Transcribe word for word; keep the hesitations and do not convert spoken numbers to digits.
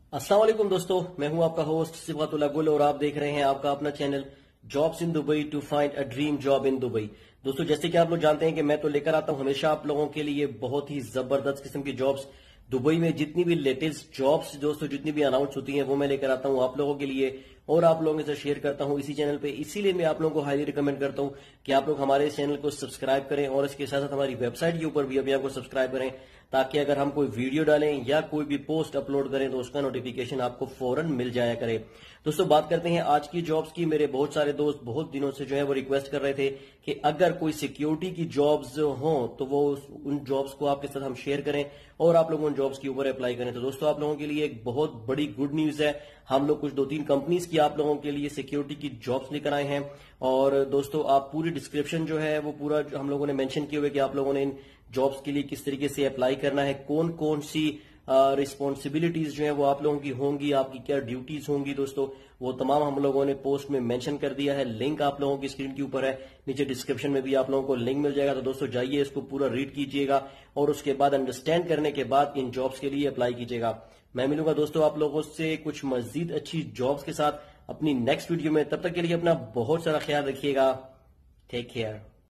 السلام علیکم دوستو، میں ہوں آپ کا ہوسٹ صبغت اللہ گل اور آپ دیکھ رہے ہیں آپ کا اپنا channel jobs in Dubai to find a dream job in Dubai. دوستو جیسے کہ آپ لوگ جانتے ہیں کہ میں تو لے کر آتا ہوں ہمیشہ آپ لوگوں کے لیے بہت ہی زبردست قسم کی جابس۔ دبئی میں جتنی بھی لیٹسٹ جابس دوستو جتنی بھی اناؤنس ہوتی ہیں وہ میں لے کر آتا ہوں آپ لوگوں کے لیے اور آپ لوگوں سے شیئر کرتا ہوں اسی چینل پہ۔ اسی لیے میں آپ لوگوں کو ہائیلی ریکمینڈ کرتا ہوں کہ آپ لوگ ہمارے اس چینل کو سبسکرائب کریں اور اس کے ساتھ ساتھ ہماری ویب سائٹ کے اوپر بھی ابھی آپ کو سبسکرائب کریں تاکہ اگر ہم کوئی ویڈیو ڈالیں یا کوئی بھی پوسٹ اپلوڈ کریں تو اس کا نوٹیفیکیشن آپ کو فوراً مل جایا کرے۔ دوستو بات کرتے ہیں آج کی جابز کی۔ میرے بہت سارے دوست بہت دنوں سے جو ہے وہ ریکویسٹ کر رہے تھے کہ اگر کوئی سیکیورٹی کی جابز ہوں تو وہ ان جابز کو آپ کے ساتھ ہم شیئر کریں اور آپ لوگ ان جابز کے اوپر اپلائی کریں۔ تو دوستو آپ لوگوں کے لیے ایک بہت بڑی گڈ نیوز ہے، ہم لوگ کچھ دو تین کمپنیز کی آپ لوگوں کے لیے سیکیورٹی کی جابز لے کر آئے ہیں اور دوستو آپ پوری ڈسکرپشن جو ہے وہ پورا ہم لوگوں نے مینشن کیے ہوئے کہ آپ لوگوں نے ان جابز کے لیے کس طریقے سے اپلائی کرنا ہے، کون کون سی ریسپانسبلٹیز جو ہیں وہ آپ لوگوں کی ہوں گی، آپ کی کیا ڈیوٹیز ہوں گی دوستو، وہ تمام ہم لوگوں نے پوسٹ میں مینشن کر دیا ہے۔ لنک آپ لوگوں کی اسکرین کے اوپر ہے، نیچے ڈسکرپشن میں بھی آپ لوگوں کو لنک مل جائے گا۔ تو دوستو جائیے اس کو پورا ریڈ کیجئے گا اور اس کے بعد انڈرسٹینڈ کرنے کے بعد ان جابز کے لیے اپلائی کیجئے گا۔ میں ملوں گا دوستو آپ لوگوں سے کچھ مزید اچھی جابز کے ساتھ اپنی نیکسٹ ویڈیو میں، تب تک کے لیے اپنا بہت سارا خیال رکھیے گا۔ Take care.